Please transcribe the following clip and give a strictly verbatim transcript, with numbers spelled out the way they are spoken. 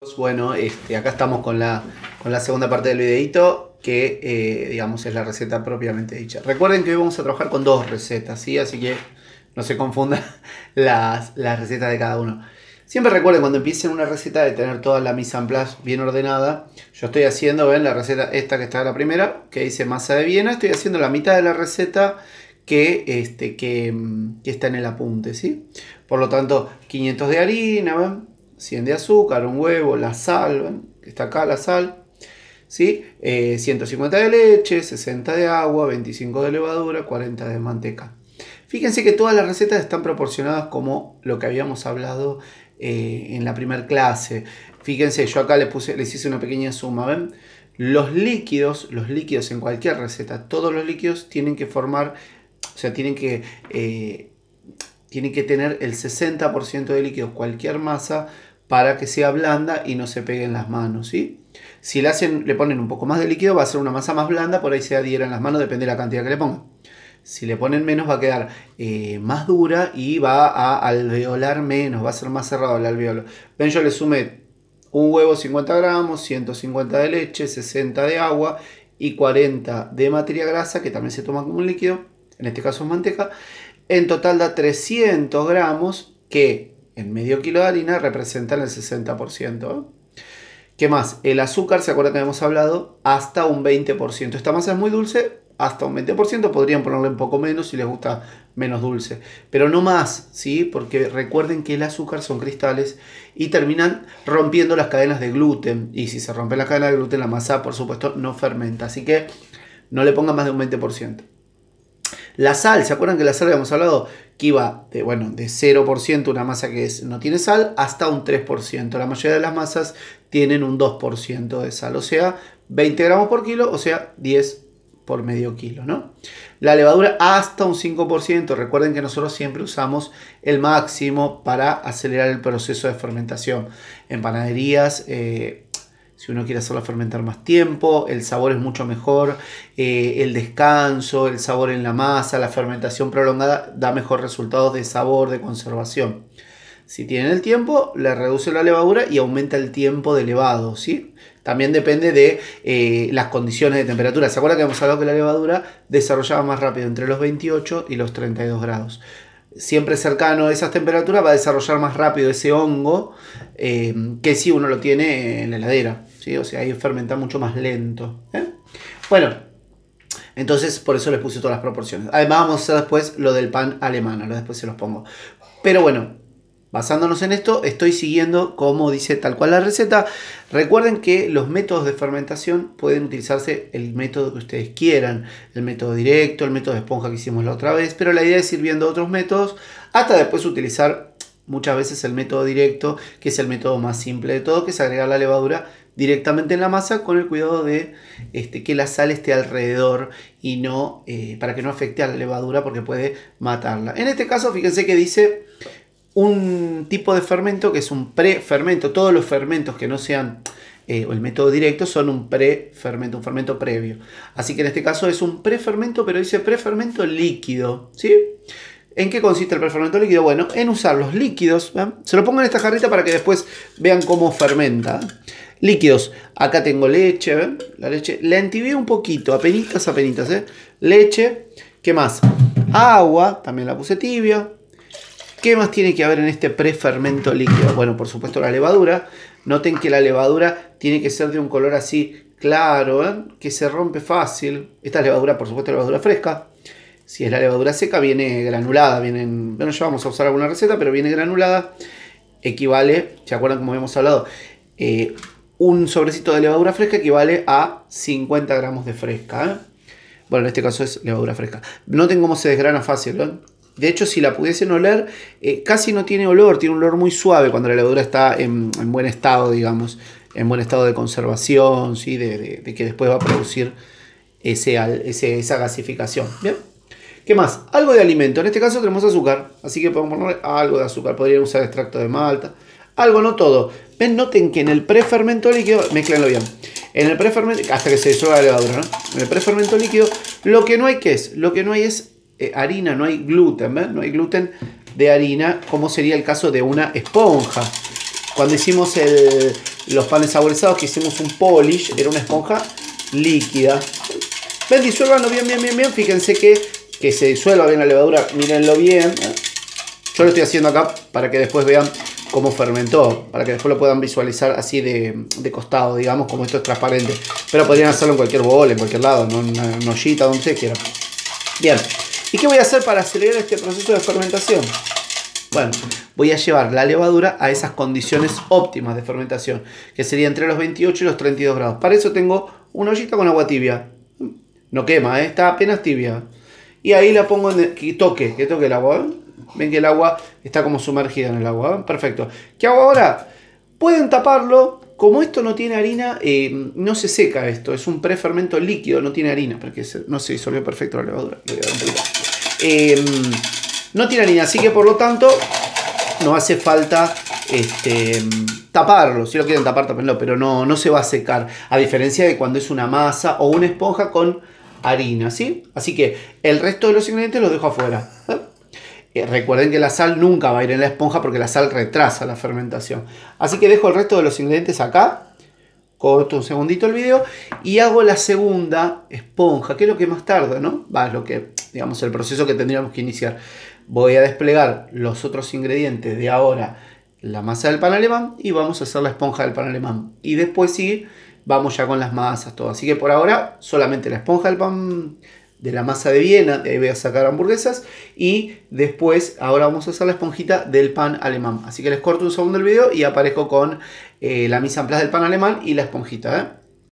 Bueno, este, acá estamos con la, con la segunda parte del videito, que eh, digamos es la receta propiamente dicha. Recuerden que hoy vamos a trabajar con dos recetas, ¿sí? Así que no se confundan las, las recetas de cada uno. Siempre recuerden cuando empiecen una receta de tener toda la mise en place bien ordenada. Yo estoy haciendo, ven, la receta esta que está la primera, que dice masa de Viena. Estoy haciendo la mitad de la receta que, este, que, que está en el apunte, ¿sí? Por lo tanto, quinientos de harina, ¿ven? cien de azúcar, un huevo, la sal, ¿ven? Está acá la sal, ¿sí? Eh, ciento cincuenta de leche, sesenta de agua, veinticinco de levadura, cuarenta de manteca. Fíjense que todas las recetas están proporcionadas como lo que habíamos hablado eh, en la primera clase. Fíjense, yo acá les, puse, les hice una pequeña suma, ¿ven? Los líquidos, los líquidos en cualquier receta, todos los líquidos tienen que formar, o sea, tienen que... Eh, tienen que tener el sesenta por ciento de líquidos, cualquier masa, para que sea blanda y no se pegue en las manos, ¿sí? Si le, hacen, le ponen un poco más de líquido, va a ser una masa más blanda, por ahí se adhiera en las manos, depende de la cantidad que le pongan. Si le ponen menos, va a quedar eh, más dura y va a alveolar menos, va a ser más cerrado el alveolo. Ven, yo le sumé un huevo cincuenta gramos, ciento cincuenta de leche, sesenta de agua y cuarenta de materia grasa, que también se toma como un líquido, en este caso es manteca. En total da trescientos gramos, que en medio kilo de harina representan el sesenta por ciento. ¿Qué más? El azúcar, ¿se acuerdan que habíamos hablado? Hasta un veinte por ciento. Esta masa es muy dulce, hasta un veinte por ciento. Podrían ponerle un poco menos si les gusta menos dulce. Pero no más, ¿sí? Porque recuerden que el azúcar son cristales y terminan rompiendo las cadenas de gluten. Y si se rompen las cadenas de gluten, la masa, por supuesto, no fermenta. Así que no le pongan más de un veinte por ciento. La sal, ¿se acuerdan que la sal habíamos hablado? Que iba de, bueno, de cero por ciento una masa que es, no tiene sal hasta un tres por ciento. La mayoría de las masas tienen un dos por ciento de sal, o sea, veinte gramos por kilo, o sea, diez por medio kilo, ¿no? La levadura hasta un cinco por ciento. Recuerden que nosotros siempre usamos el máximo para acelerar el proceso de fermentación. En panaderías... Eh, Si uno quiere hacerla fermentar más tiempo, el sabor es mucho mejor, eh, el descanso, el sabor en la masa, la fermentación prolongada da mejor resultados de sabor, de conservación. Si tienen el tiempo, le reduce la levadura y aumenta el tiempo de levado, ¿sí? También depende de eh, las condiciones de temperatura. ¿Se acuerdan que hemos hablado que la levadura desarrollaba más rápido entre los veintiocho y los treinta y dos grados? Siempre cercano a esas temperaturas va a desarrollar más rápido ese hongo eh, que si uno lo tiene en la heladera, ¿sí? O sea, ahí fermenta mucho más lento, ¿eh? Bueno, entonces por eso les puse todas las proporciones. Además vamos a hacer después lo del pan alemán, ahora después se los pongo. Pero bueno, basándonos en esto, estoy siguiendo como dice tal cual la receta. Recuerden que los métodos de fermentación pueden utilizarse el método que ustedes quieran. El método directo, el método de esponja que hicimos la otra vez. Pero la idea es ir viendo otros métodos hasta después utilizar muchas veces el método directo, que es el método más simple de todo, que es agregar la levadura directamente en la masa con el cuidado de este, que la sal esté alrededor y no eh, para que no afecte a la levadura porque puede matarla. En este caso, fíjense que dice... un tipo de fermento que es un prefermento. Todos los fermentos que no sean eh, el método directo son un prefermento, un fermento previo. Así que en este caso es un prefermento, pero dice prefermento líquido, ¿sí? ¿En qué consiste el prefermento líquido? Bueno, en usar los líquidos, ¿ven? Se lo pongo en esta jarrita para que después vean cómo fermenta. Líquidos, acá tengo leche, ¿ven? La leche, la entibié un poquito, apenitas, apenitas, ¿eh? Leche, ¿qué más? Agua, también la puse tibia. ¿Qué más tiene que haber en este prefermento líquido? Bueno, por supuesto la levadura. Noten que la levadura tiene que ser de un color así claro, ¿eh? Que se rompe fácil. Esta es levadura, por supuesto, levadura fresca. Si es la levadura seca, viene granulada. Viene en, bueno, ya vamos a usar alguna receta, pero viene granulada. Equivale, ¿se acuerdan como habíamos hablado? Eh, un sobrecito de levadura fresca equivale a cincuenta gramos de fresca, ¿eh? Bueno, en este caso es levadura fresca. Noten cómo se desgrana fácil, ¿eh? De hecho, si la pudiesen oler, eh, casi no tiene olor, tiene un olor muy suave cuando la levadura está en, en buen estado, digamos, en buen estado de conservación, ¿sí? de, de, de que después va a producir ese, ese, esa gasificación. ¿Bien? ¿Qué más? Algo de alimento, en este caso tenemos azúcar, así que podemos poner algo de azúcar, podrían usar extracto de malta, algo, no todo. Ven, noten que en el prefermento líquido, mezclenlo bien, en el prefermento, hasta que se disuelva la levadura, ¿no? En el prefermento líquido, lo que no hay, ¿qué es? Lo que no hay es harina, no hay gluten, ¿ven? No hay gluten de harina, como sería el caso de una esponja. Cuando hicimos el, los panes saborizados que hicimos un polish, era una esponja líquida. Ven, disuélvanlo bien, bien, bien, bien. Fíjense que, que se disuelva bien la levadura, mírenlo bien. ¿eh? Yo lo estoy haciendo acá para que después vean cómo fermentó, para que después lo puedan visualizar así de, de costado, digamos, como esto es transparente. Pero podrían hacerlo en cualquier bol, en cualquier lado, en una, una ollita, donde ustedes quieran. Bien, ¿y qué voy a hacer para acelerar este proceso de fermentación? Bueno, voy a llevar la levadura a esas condiciones óptimas de fermentación, que sería entre los veintiocho y los treinta y dos grados. Para eso tengo una ollita con agua tibia. No quema, ¿eh? Está apenas tibia. Y ahí la pongo en el, que toque, que toque el agua. ¿eh? Ven que el agua está como sumergida en el agua. ¿eh? Perfecto. ¿Qué hago ahora? Pueden taparlo. Como esto no tiene harina, eh, no se seca esto. Es un prefermento líquido, no tiene harina. Porque se, no se disolvió perfecto la levadura. Le voy a dar un poquito. Eh, no tiene harina, así que por lo tanto no hace falta este, taparlo. Si lo quieren tapar, tapenlo, pero no, no se va a secar. A diferencia de cuando es una masa o una esponja con harina, ¿sí? Así que el resto de los ingredientes los dejo afuera. ¿eh? Eh, recuerden que la sal nunca va a ir en la esponja porque la sal retrasa la fermentación. Así que dejo el resto de los ingredientes acá. Corto un segundito el video y hago la segunda esponja, que es lo que más tarda, ¿no? Va, es lo que, digamos, el proceso que tendríamos que iniciar. Voy a desplegar los otros ingredientes de ahora, la masa del pan alemán, y vamos a hacer la esponja del pan alemán. Y después sí, vamos ya con las masas, todo. Así que por ahora, solamente la esponja del pan, de la masa de Viena, de ahí voy a sacar hamburguesas. Y después, ahora vamos a hacer la esponjita del pan alemán. Así que les corto un segundo el video y aparezco con eh, la mise en place del pan alemán y la esponjita, ¿eh?